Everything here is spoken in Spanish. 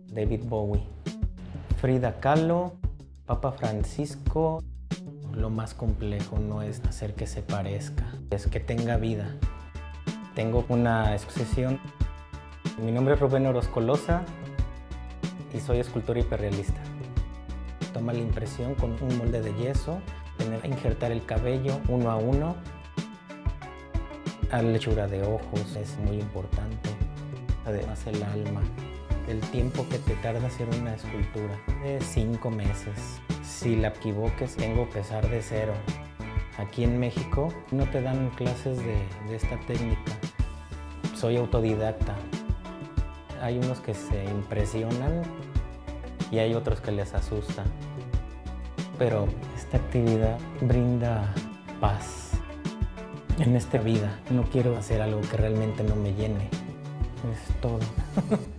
David Bowie. Frida Kahlo, Papa Francisco. Lo más complejo no es hacer que se parezca, es que tenga vida. Tengo una exposición. Mi nombre es Rubén Orozco Loza y soy escultor hiperrealista. Toma la impresión con un molde de yeso, tener que injertar el cabello uno a uno. La lechura de ojos es muy importante. Además el alma. El tiempo que te tarda hacer una escultura es 5 meses. Si la equivoques, tengo que empezar de cero. Aquí en México no te dan clases de esta técnica. Soy autodidacta. Hay unos que se impresionan y hay otros que les asusta. Pero esta actividad brinda paz. En esta vida no quiero hacer algo que realmente no me llene. Es todo.